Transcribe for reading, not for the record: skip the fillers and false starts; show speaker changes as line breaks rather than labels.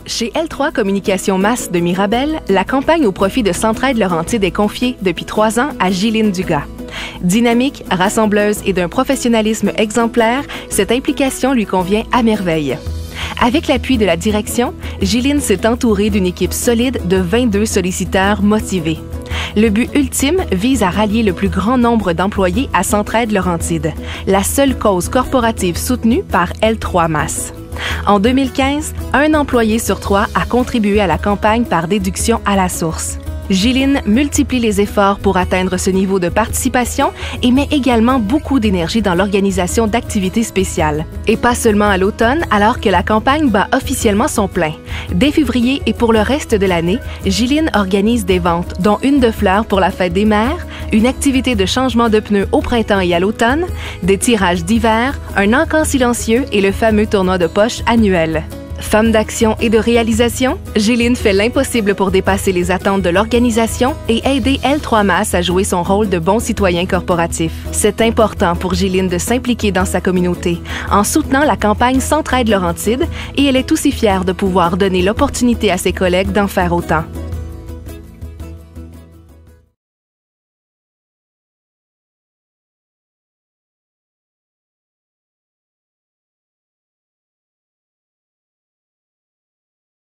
Chez L3 Communication Masse de Mirabel, la campagne au profit de Centraide Laurentide est confiée depuis 3 ans à Gilline Dugas. Dynamique, rassembleuse et d'un professionnalisme exemplaire, cette implication lui convient à merveille. Avec l'appui de la direction, Gilline s'est entourée d'une équipe solide de 22 solliciteurs motivés. Le but ultime vise à rallier le plus grand nombre d'employés à Centraide Laurentide, la seule cause corporative soutenue par L3 Masse. En 2015, 1 employé sur 3 a contribué à la campagne par déduction à la source. Gilline multiplie les efforts pour atteindre ce niveau de participation et met également beaucoup d'énergie dans l'organisation d'activités spéciales. Et pas seulement à l'automne, alors que la campagne bat officiellement son plein. Dès février et pour le reste de l'année, Gilline organise des ventes, dont une de fleurs pour la fête des mères, une activité de changement de pneus au printemps et à l'automne, des tirages d'hiver, un encan silencieux et le fameux tournoi de poche annuel. Femme d'action et de réalisation, Gilline fait l'impossible pour dépasser les attentes de l'organisation et aider L3 Masse à jouer son rôle de bon citoyen corporatif. C'est important pour Gilline de s'impliquer dans sa communauté en soutenant la campagne Centraide Laurentide et elle est aussi fière de pouvoir donner l'opportunité à ses collègues d'en faire autant.